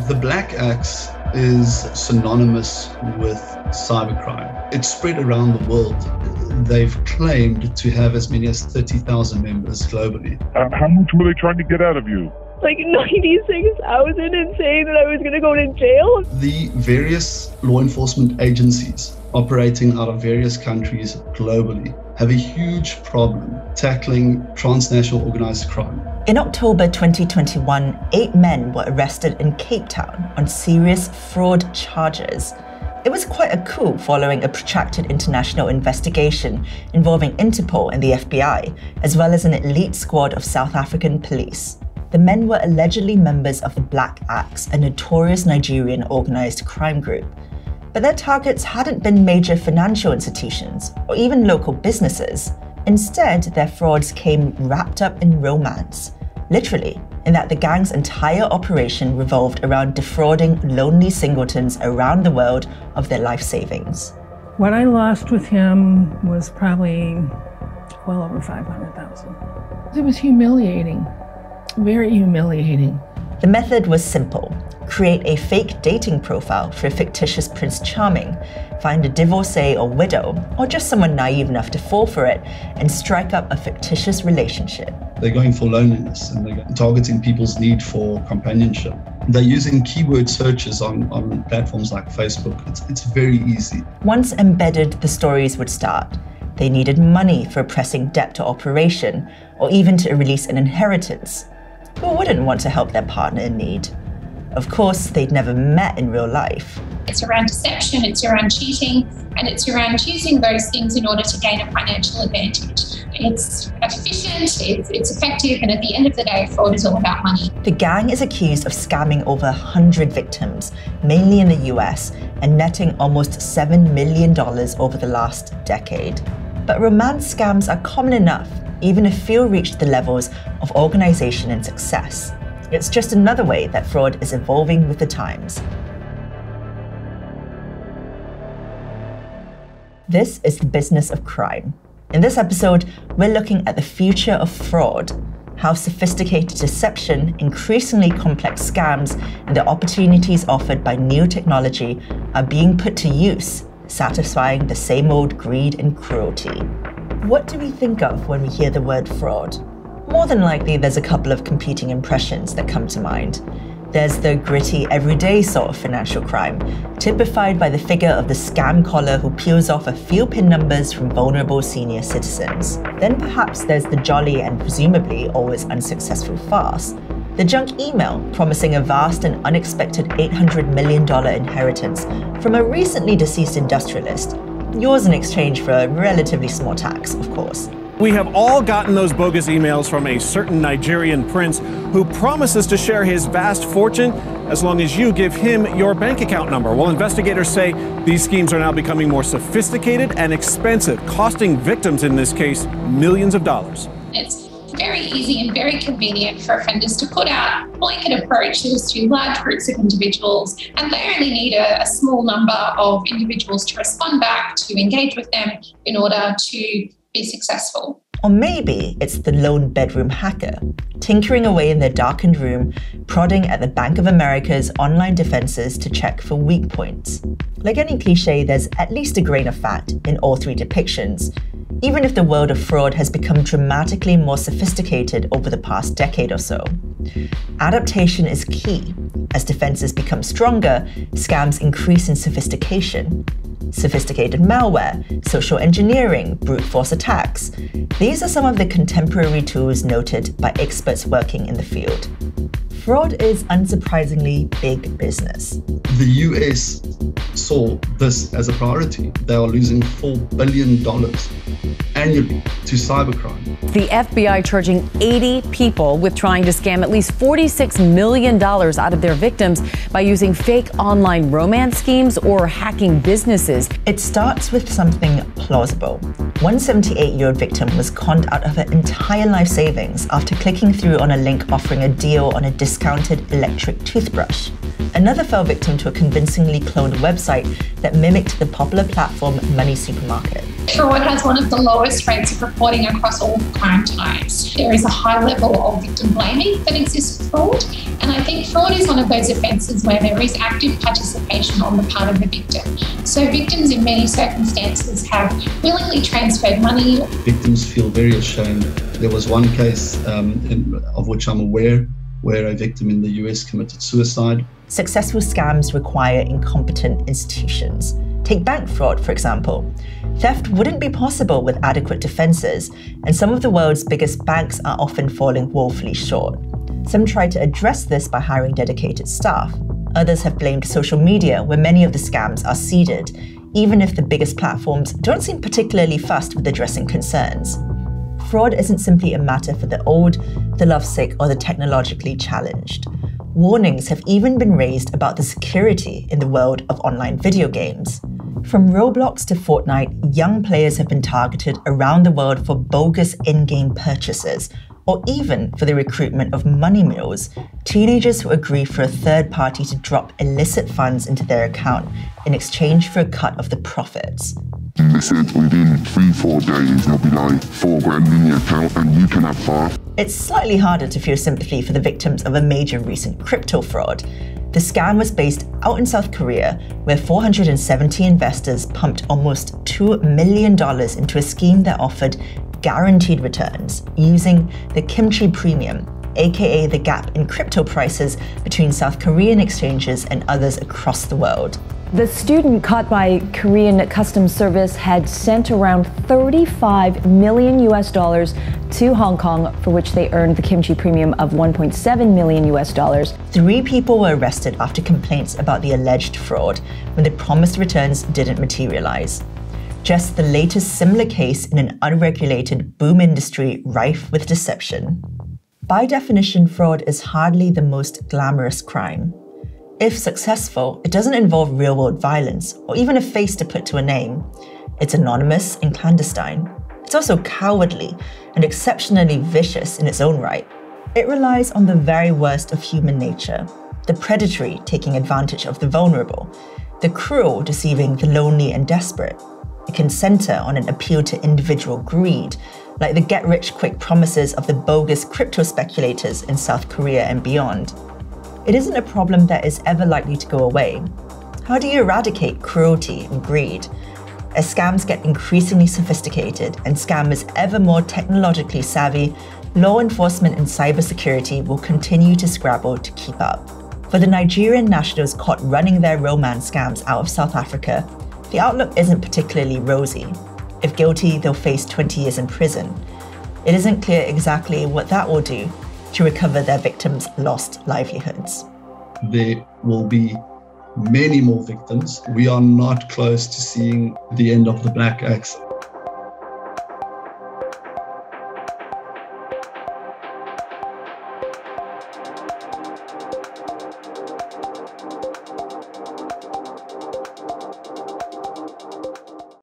The Black Axe is synonymous with cybercrime. It's spread around the world. They've claimed to have as many as 30,000 members globally. How much were they trying to get out of you? Like 96,000 and saying that I was going to go to jail. The various law enforcement agencies operating out of various countries globally have a huge problem tackling transnational organized crime. In October 2021, 8 men were arrested in Cape Town on serious fraud charges. It was quite a coup following a protracted international investigation involving Interpol and the FBI, as well as an elite squad of South African police. The men were allegedly members of the Black Axe, a notorious Nigerian organised crime group. But their targets hadn't been major financial institutions or even local businesses. Instead, their frauds came wrapped up in romance. Literally, in that the gang's entire operation revolved around defrauding lonely singletons around the world of their life savings. What I lost with him was probably well over $500,000. It was humiliating, very humiliating. The method was simple. Create a fake dating profile for a fictitious Prince Charming, find a divorcee or widow, or just someone naive enough to fall for it, and strike up a fictitious relationship. They're going for loneliness and they're targeting people's need for companionship. They're using keyword searches on platforms like Facebook. It's very easy. Once embedded, the stories would start. They needed money for a pressing debt or operation, or even to release an inheritance. Who wouldn't want to help their partner in need? Of course, they'd never met in real life. It's around deception, it's around cheating, and it's around using those things in order to gain a financial advantage. It's efficient, it's effective, and at the end of the day, fraud is all about money. The gang is accused of scamming over 100 victims, mainly in the US, and netting almost $7 million over the last decade. But romance scams are common enough, even if few reach the levels of organization and success. It's just another way that fraud is evolving with the times. This is the business of crime. In this episode, we're looking at the future of fraud, how sophisticated deception, increasingly complex scams, and the opportunities offered by new technology are being put to use, satisfying the same old greed and cruelty. What do we think of when we hear the word fraud? More than likely, there's a couple of competing impressions that come to mind. There's the gritty, everyday sort of financial crime, typified by the figure of the scam caller who peels off a few PIN numbers from vulnerable senior citizens. Then perhaps there's the jolly and presumably always unsuccessful farce, the junk email promising a vast and unexpected $800 million inheritance from a recently deceased industrialist, yours in exchange for a relatively small tax, of course. We have all gotten those bogus emails from a certain Nigerian prince who promises to share his vast fortune as long as you give him your bank account number. Well, investigators say these schemes are now becoming more sophisticated and expensive, costing victims, in this case, millions of dollars. It's very easy and very convenient for offenders to put out blanket approaches to large groups of individuals, and they only need a small number of individuals to respond back, to engage with them in order to be successful. Or maybe it's the lone bedroom hacker, tinkering away in their darkened room, prodding at the Bank of America's online defenses to check for weak points. Like any cliche, there's at least a grain of fact in all three depictions, even if the world of fraud has become dramatically more sophisticated over the past decade or so. Adaptation is key. As defenses become stronger, scams increase in sophistication. Sophisticated malware, social engineering, brute force attacks. These are some of the contemporary tools noted by experts working in the field. Fraud is unsurprisingly big business. The US saw this as a priority. They are losing $4 billion annually to cybercrime. The FBI charging 80 people with trying to scam at least $46 million out of their victims by using fake online romance schemes or hacking businesses. It starts with something plausible. One 78-year-old victim was conned out of her entire life savings after clicking through on a link offering a deal on a discounted electric toothbrush. Another fell victim to a convincingly cloned website that mimicked the popular platform Money Supermarket. Fraud has one of the lowest rates of reporting across all crime types. There is a high level of victim blaming that exists with fraud, and I think fraud is one of those offences where there is active participation on the part of the victim. So victims in many circumstances have willingly transferred money. Victims feel very ashamed. There was one case of which I'm aware where a victim in the US committed suicide. Successful scams require incompetent institutions. Take bank fraud, for example. Theft wouldn't be possible with adequate defenses, and some of the world's biggest banks are often falling woefully short. Some try to address this by hiring dedicated staff. Others have blamed social media, where many of the scams are seeded, even if the biggest platforms don't seem particularly fussed with addressing concerns. Fraud isn't simply a matter for the old, the lovesick, or the technologically challenged. Warnings have even been raised about the security in the world of online video games. From Roblox to Fortnite, young players have been targeted around the world for bogus in-game purchases, or even for the recruitment of money mules, teenagers who agree for a third party to drop illicit funds into their account in exchange for a cut of the profits. They said within 3-4 days there'll be like $4,000 in your account and you can have half. It's slightly harder to feel sympathy for the victims of a major recent crypto fraud. The scam was based out in South Korea, where 470 investors pumped almost $2 million into a scheme that offered guaranteed returns using the kimchi premium, aka the gap in crypto prices between South Korean exchanges and others across the world. The student caught by Korean Customs Service had sent around $35 million to Hong Kong, for which they earned the kimchi premium of $1.7 million. 3 people were arrested after complaints about the alleged fraud when the promised returns didn't materialize. Just the latest similar case in an unregulated boom industry rife with deception. By definition, fraud is hardly the most glamorous crime. If successful, it doesn't involve real-world violence or even a face to put to a name. It's anonymous and clandestine. It's also cowardly and exceptionally vicious in its own right. It relies on the very worst of human nature, the predatory taking advantage of the vulnerable, the cruel deceiving the lonely and desperate. It can center on an appeal to individual greed, like the get-rich-quick promises of the bogus crypto speculators in South Korea and beyond. It isn't a problem that is ever likely to go away. How do you eradicate cruelty and greed? As scams get increasingly sophisticated and scammers ever more technologically savvy, law enforcement and cybersecurity will continue to scrabble to keep up. For the Nigerian nationals caught running their romance scams out of South Africa, the outlook isn't particularly rosy. If guilty, they'll face 20 years in prison. It isn't clear exactly what that will do to recover their victims' lost livelihoods. There will be many more victims. We are not close to seeing the end of the black axe.